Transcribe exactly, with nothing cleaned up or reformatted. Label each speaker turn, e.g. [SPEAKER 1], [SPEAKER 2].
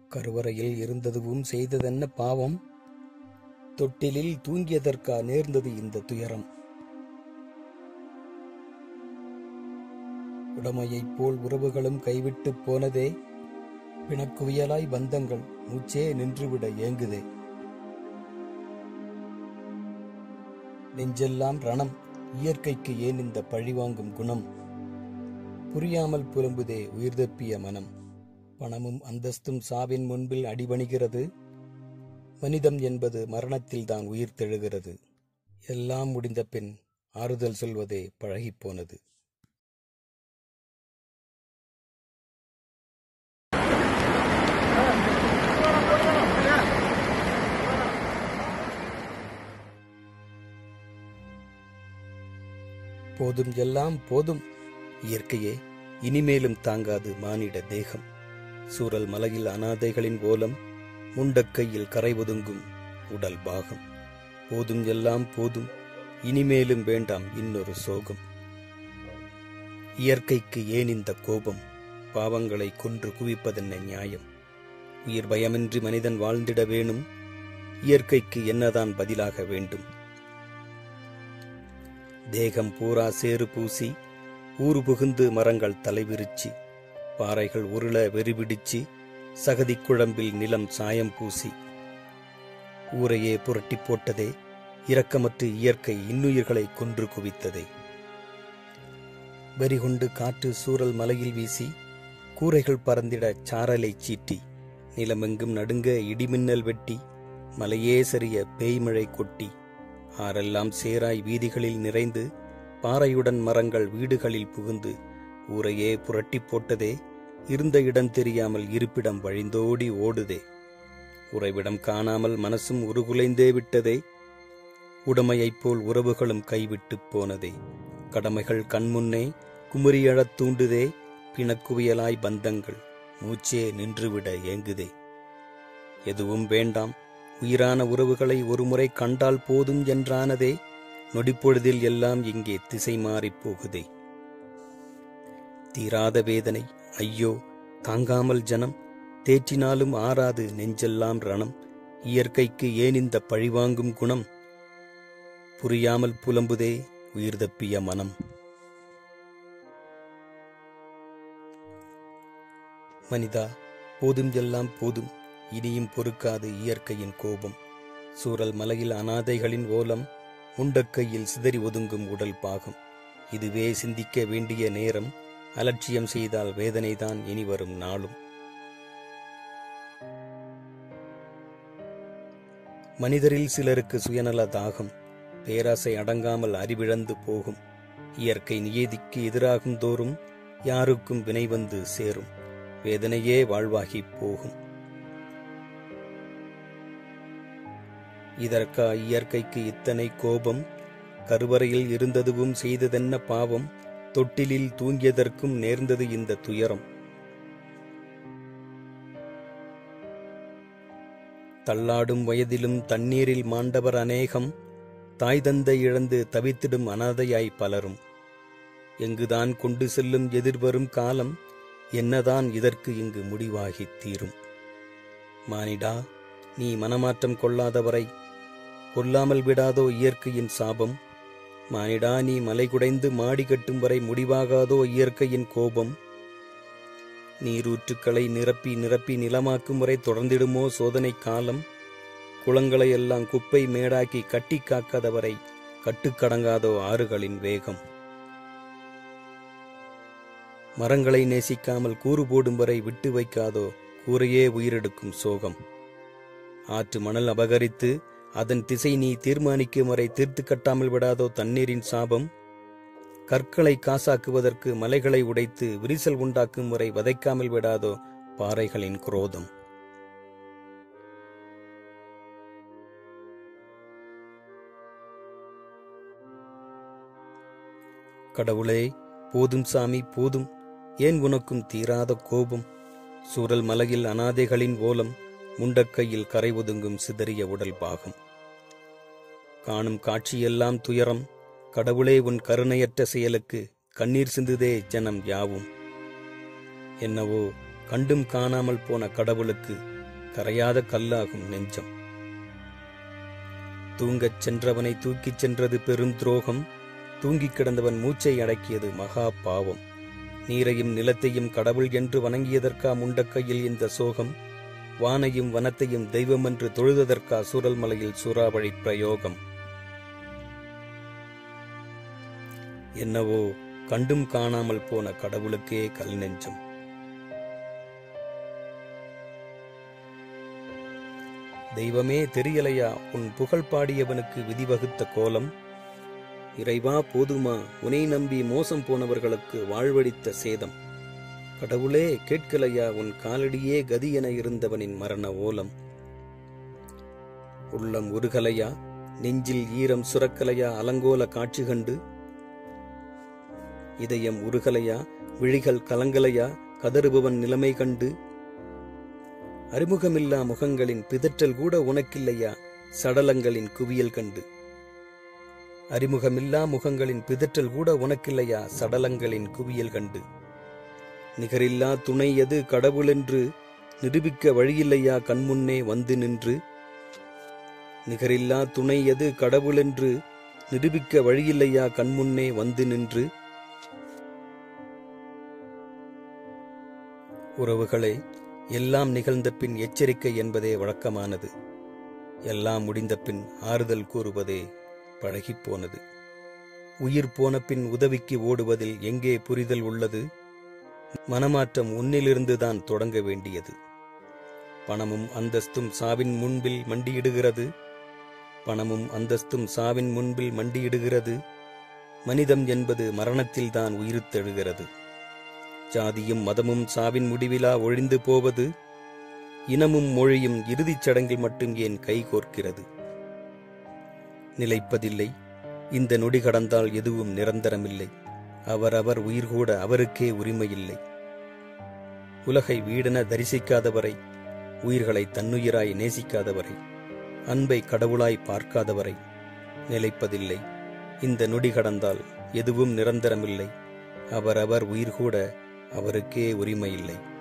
[SPEAKER 1] கருவறையில் இருந்ததுவும் செய்ததென்ன பாவம்? தொட்டிலில் தூங்கியதற்கா நேர்ந்தது இந்த துயரம்? உடமையைப் போல் உறவுகளும் கைவிட்டுப் போனதே, பிணக்குவியலாய் பந்தங்கள் மூச்சே நின்றுவிட ஏங்குதே. நெஞ்செல்லாம் ரணம், இயற்கைக்கு ஏன் இந்த பழிவாங்கும் குணம்? புரியாமல் புலம்புதே உயிர் தப்பிய மனம். பணமும் அந்தஸ்தும் சாவின் முன்பில் அடிபணிகிறது. மனிதம் என்பது மரணத்தில்தான் உயிர் தெழுகிறது. எல்லாம் முடிந்த பின் ஆறுதல் சொல்வதே பழகிப்போனது. போதும் எல்லாம் போதும், இயற்கையே இனிமேலும் தாங்காது மானிட தேகம். சூரல் மலையில் அனாதைகளின் ஓலம், முண்டக்கையில் கரை ஒதுங்கும் உடல் பாகம். போதும் எல்லாம் போதும், இனிமேலும் வேண்டாம் இன்னொரு சோகம். இயற்கைக்கு ஏன் இந்த கோபம்? பாவங்களை கொன்று குவிப்பதென்ன நியாயம்? உயிர் பயமின்றி மனிதன் வாழ்ந்திட வேணும், இயற்கைக்கு என்னதான் பதிலாக வேண்டும்? தேகம் பூரா சேறு பூசி, ஊறு புகுந்து மரங்கள் தலைவிரிச்சி, பாறைகள் உருள வெறிபிடிச்சி, சகதி குழம்பில் நிலம் சாயம் பூசி, ஊரையே புரட்டி போட்டதே, இரக்கமற்று இயற்கை இன்னுயிர்களை கொன்று குவித்ததே. வெறிகொண்டு காற்று சூரல் மலையில் வீசி, கூரைகள் பறந்திட சாரலை சீட்டி, நிலமெங்கும் நடுங்க இடிமின்னல் வெட்டி, மலையே சரிய பேய்மழை கொட்டி, ஆரெல்லாம் சேராய் வீதிகளில் நிறைந்து, பாறையுடன் மரங்கள் வீடுகளில் புகுந்து, ஊரையே புரட்டி போட்டதே, இருந்த இடம் தெரியாமல் இருப்பிடம் வழிந்தோடி ஓடுதே. உறைவிடம் காணாமல் மனசும் உருகுலைந்தே விட்டதே, உடமையைப் போல் உறவுகளும் கைவிட்டுப் போனதே. கடமைகள் கண்முன்னே குமுறியழத் தூண்டுதே, பிணக்குவியலாய் பந்தங்கள் மூச்சே நின்றுவிட ஏங்குதே. எதுவும் வேண்டாம், உயிரான உறவுகளை ஒருமுறை கண்டால் போதும் என்றானதே, நொடிப்பொழுதில் எல்லாம் இங்கே திசை மாறிப் போகுதே. தீராத வேதனை ஐயோ தாங்காமல் ஜனம், தேற்றினாலும் ஆறாது நெஞ்செல்லாம் ரணம். இயற்கைக்கு ஏன் இந்த பழிவாங்கும் குணம்? புரியாமல் புலம்புதே உயிர் தப்பிய மனம். மனிதா, போதும் எல்லாம் போதும், இனியும் பொறுக்காது இயற்கையின் கோபம். சூரல் மலையில் அனாதைகளின் ஓலம், முண்டக்கையில் சிதறி ஒதுங்கும் உடல் பாகம். இதுவே சிந்திக்க வேண்டிய நேரம், அலட்சியம் செய்தால் வேதனைதான் இனி வரும் நாளும். மனிதரில் சிலருக்கு சுயநல தாகம், பேராசை அடங்காமல் அறிவிழந்து போகும். இயற்கை நியதிக்கு எதிராகும் தோறும் யாருக்கும் வினை வந்து சேரும், வேதனையே வாழ்வாகி போகும். இதற்கா இயற்கைக்கு இத்தனை கோபம்? கருவறையில் இருந்ததுவும் செய்ததென்ன பாவம்? தொட்டிலில் தூங்கியதற்கும் நேர்ந்தது இந்த துயரம். தள்ளாடும் வயதிலும் தண்ணீரில் மாண்டவர் அநேகம், தாய் தந்தை இழந்து தவித்திடும் அனாதையாய் பலரும். எங்குதான் கொண்டு செல்லும் எதிர்வரும் காலம், என்னதான் இதற்கு இங்கு முடிவாகித் தீரும்? மானிடா, நீ மனமாற்றம் கொள்ளாதவரை கொல்லாமல் விடாதோ இயற்கையின் சாபம்? மானிடா, நீ மலை குடைந்து மாடி கட்டும் வரை முடிவாகாதோ இயற்கையின் கோபம்? நீரூற்றுக்களை நிரப்பி நிரப்பி நிலமாக்கும் வரை தொடர்ந்திடுமோ சோதனை காலம்? குளங்களை எல்லாம் குப்பை மேடாக்கி கட்டி காக்காதவரை கட்டுக்கடங்காதோ ஆறுகளின் வேகம்? மரங்களை நேசிக்காமல் கூறு போடும் வரை விட்டு வைக்காதோ கூரையே உயிரெடுக்கும் சோகம்? ஆற்று மணல் அபகரித்து அதன் திசை நீ தீர்மானிக்கும் வரை தீர்த்து கட்டாமல் விடாதோ தண்ணீரின் சாபம்? கற்களை காசாக்குவதற்கு மலைகளை உடைத்து விரிசல் உண்டாக்கும் வரை வதைக்காமல் விடாதோ பாறைகளின் குரோதம்? கடவுளே, போதும் சாமி போதும், ஏன் உனக்கும் தீராத கோபம்? சூரல் மலையில் அனாதைகளின் ஓலம், முண்டக்கையில் கரை ஒதுங்கும் சிதறிய உடல் பாகம். காணும் காட்சியெல்லாம் துயரம், கடவுளே உன் கருணையற்ற செயலுக்கு கண்ணீர் சிந்துதே ஜனம் யாவும். என்னவோ கண்டும் காணாமல் போன கடவுளுக்கு கரையாத கல்லாகும் நெஞ்சம். தூங்கச் சென்றவனை தூக்கிச் சென்றது பெரும் துரோகம், தூங்கிக் கிடந்தவன் மூச்சை அடக்கியது மகா பாவம். நீரையும் நிலத்தையும் கடவுள் என்று வணங்கியதற்கா முண்டக்கையில் இந்த சோகம், வானையும் வனத்தையும் தெய்வமென்று தொழுததற்கா சூரல் மலையில் சூறாவளி பிரயோகம். என்னவோ கண்டும் காணாமல் போன கடவுளுக்கே கல் நெஞ்சம். தெய்வமே தெரியலையா உன் புகழ் பாடியவனுக்கு விதிவகுத்த கோலம், இறைவா போதுமா உனை நம்பி மோசம் போனவர்களுக்கு வாழ்வழித்த சேதம், கடவுளே கேட்கலையா உன் காலடியே கதி என இருந்தவனின் மரண ஓலம். உள்ளம் உருகலையா நெஞ்சில் ஈரம் சுரக்கலையா அலங்கோல காட்சி கண்டு, இதயம் உருகலையா விழிகள் கலங்கலையா கதறுபவன் நிலைமை கண்டு, அறிமுகமில்லா முகங்களின் பிதற்றல் கூட உனக்கில்லையா சடலங்களின் குவியல் கண்டு, அறிமுகமில்லா முகங்களின் பிதற்றல் கூட உனக்கில்லையா சடலங்களின் குவியல் கண்டு, நிகரில்லா துணை எது கடவுளென்று நிரூபிக்க வழியில்லையா கண்முன்னே வந்து நின்று, நிகரில்லா துணை எது கடவுளென்று நிரூபிக்க வழியில்லையா கண்முன்னே வந்து நின்று. உறவுகளே, எல்லாம் நிகழ்ந்த பின் எச்சரிக்கை என்பதே வழக்கமானது, எல்லாம் முடிந்த பின் ஆறுதல் கூறுவதே பழகிப்போனது. உயிர் போன பின் உதவிக்கு ஓடுவதில் எங்கே புரிதல் உள்ளது, மனமாற்றம் உன்னிலிருந்துதான் தொடங்க வேண்டியது. பணமும் அந்தஸ்தும் சாவின் முன்பில் மண்டியிடுகிறது, பணமும் அந்தஸ்தும் சாவின் முன்பில் மண்டியிடுகிறது, மனிதம் என்பது மரணத்தில்தான் உயிர்த்தெழுகிறது. ஜாதியும் மதமும் சாவின் முடிவிலா ஒழிந்து போவது, இனமும் மொழியும் இறுதிச் சடங்கில் மட்டும் ஏன் கைகோர்க்கிறது. நிலைப்பதில்லை, இந்த நொடி கடந்தால் எதுவும் நிரந்தரமில்லை, அவரவர் உயிர் கூட அவருக்கே உரிமையில்லை. உலகை வீடென தரிசிக்காதவரை, உயிர்களை தன்னுயிராய் நேசிக்காதவரை, அன்பை கடவுளாய் பார்க்காதவரை நிலைப்பதில்லை. இந்த நொடி கடந்தால் எதுவும் நிரந்தரமில்லை, அவரவர் உயிர் கூட அவருக்கே உரிமையில்லை.